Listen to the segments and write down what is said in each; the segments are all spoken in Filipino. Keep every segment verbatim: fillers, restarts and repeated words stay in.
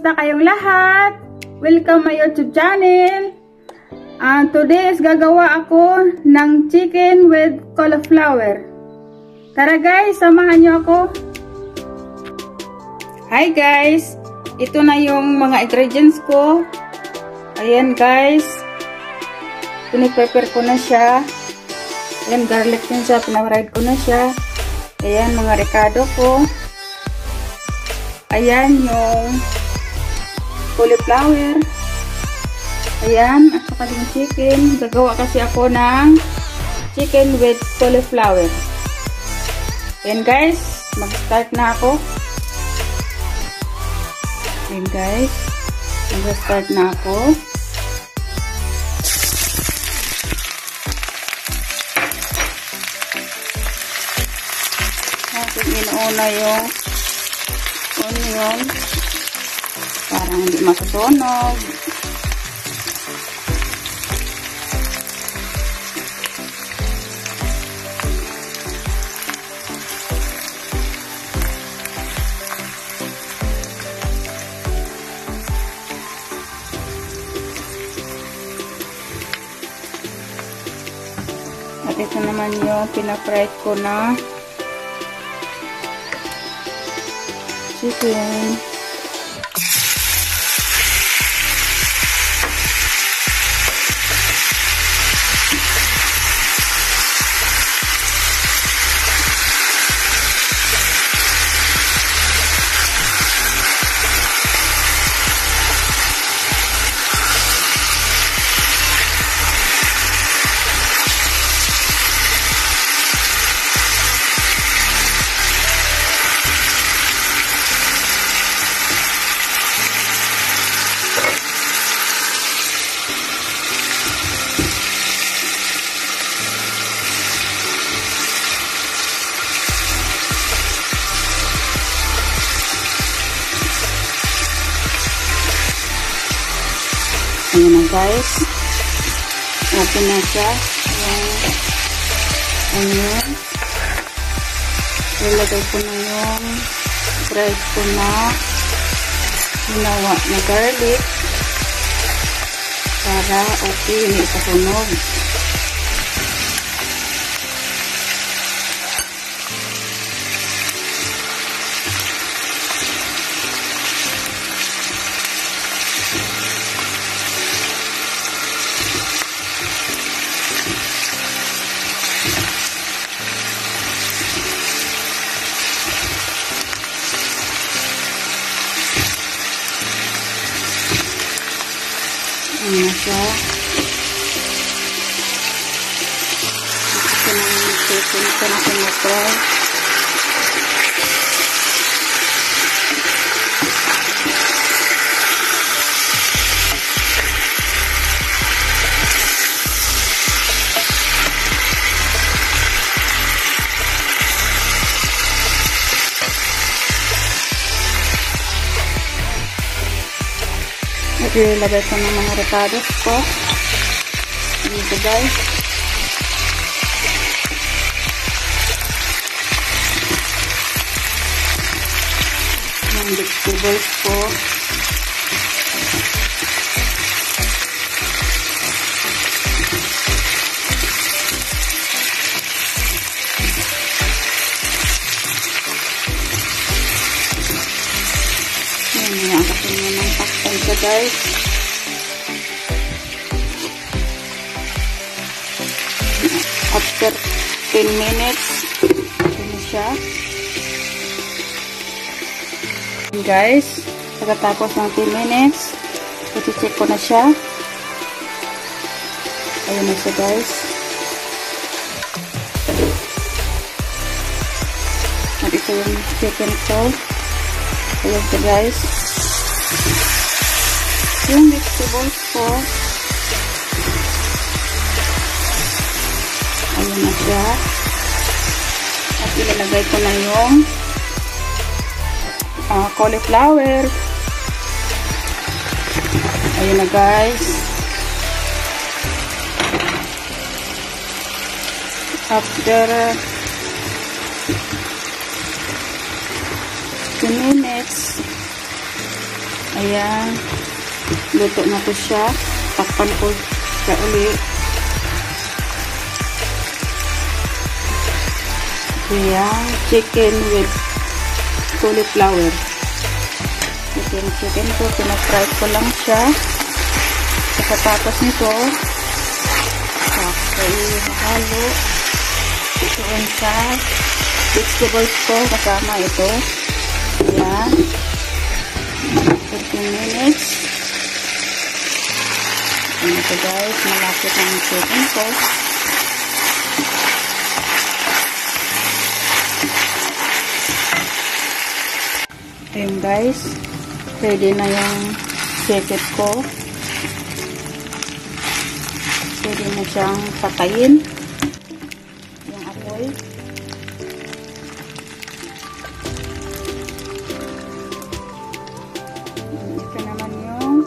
Kamusta kayong lahat? Welcome my YouTube channel. Uh, today is gagawa ako ng chicken with cauliflower. Tara guys, samahan nyo ako. Hi guys, ito na yung mga ingredients ko. Ayan guys, piniprepare ko na siya. Ayan, garlic din siya, pinaride ko na siya. Ayan, mga ricado ko. Ayan yung cauliflower. Ayan, at saka yung chicken. Gagawa kasi ako ng chicken with cauliflower. Ayan guys, mag-start na ako. Ayan guys, mag-start na ako. Ating inuuna yung onion para hindi masusunog. At ito naman yung pinafry ko na chicken. Ayan na guys, open na siya yung onion. Ilagay ko na yung fresh ko na ginawa na garlic para okay, hindi kasunog. Ayan na siya. Ito na yung chicken. Ito na pinatry. Ilagay ko ng mga ricados ko dito guys. Yung vegetables ko. Yan, niyakasin nyo ng pakpay ko guys. After ten minutes, ano siya. Guys, pagkatapos ng ten minutes, iti-check ko na siya. Ayun na siya guys. At ito yung chicken ko. Ayun siya guys. Yung vegetables ko. Ayan na siya. At ilalagay ko na yung uh, cauliflower. Ayan na guys. After two minutes, Ayan. Luto na po siya. Takpan ko siya ulit. Ayan. Chicken with cauliflower. Ito yung chicken ko. Pinafry ko lang siya. Pagkatapos nito, halo. Itoon sa vegetables ko. Kasama ito. Ayan. fifteen minutes. Ayan ito guys. Malapit ang chicken ko. Ayan guys. Ready na yung chicken ko. Pwede na siyang patayin. Yung apoy. Ito naman yung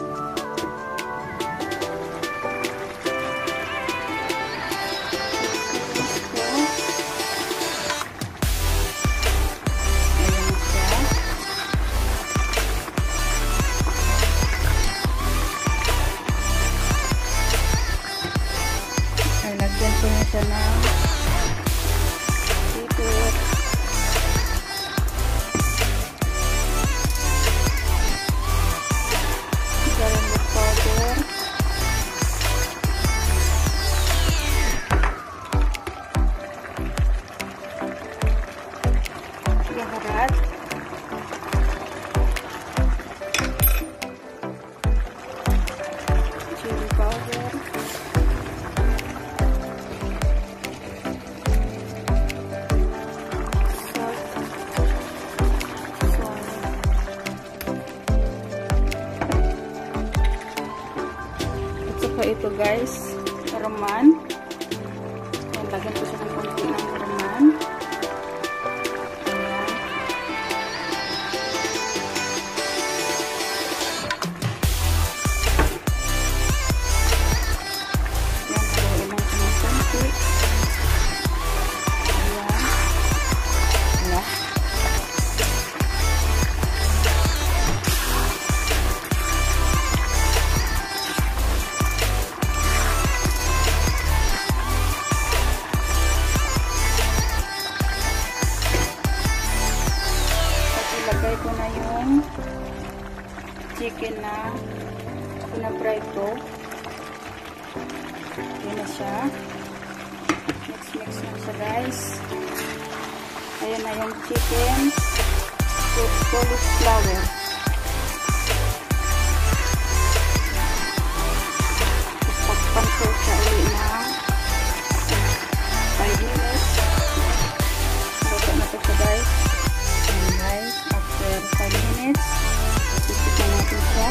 lagyan ko na siya ng seafood. Garlic powder. Baharat. Chili powder. Ito guys, raman. Lagyan ko siya ng konti ng raman. Ayan. Ayan, haluin lang siya ng konti. Ayan. Ayan. Ilagay ko na yung chicken na pinafry ko. Ayan na siya. Mix mix na siya guys. Ayan na yung chicken with cauliflower. Takpan ko siya ulit na five minutes. Luto na ito siya guys. Ayan guys, after five minutes, isipan natin siya.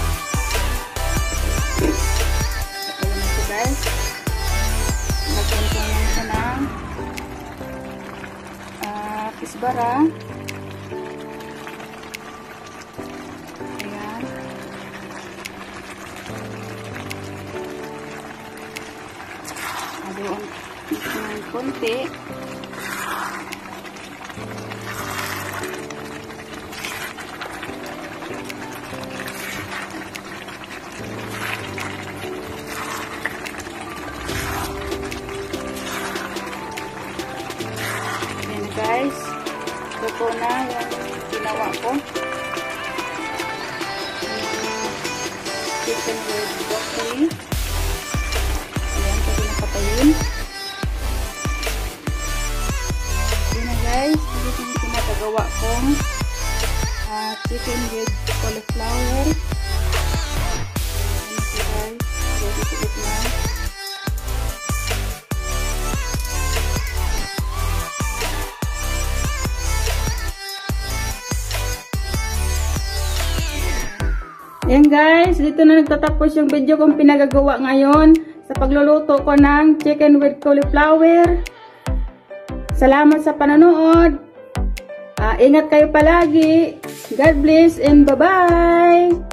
Ayan na siya guys. Lagyan ko lang siya ng uh, kisbara. Ayan. Haluan ng konti. Guys, ito na yung ginawa ko. Chicken with broccoli. Ayan, pwede na patayin. Ayan na guys, ito yung pinagagawa kong uh, chicken with cauliflower. Ayan na guys, ready to eat na. Ayan guys, dito na nagtatapos yung video kong pinagagawa ngayon sa pagluluto ko ng chicken with cauliflower. Salamat sa panonood. Uh, ingat kayo palagi. God bless and bye-bye.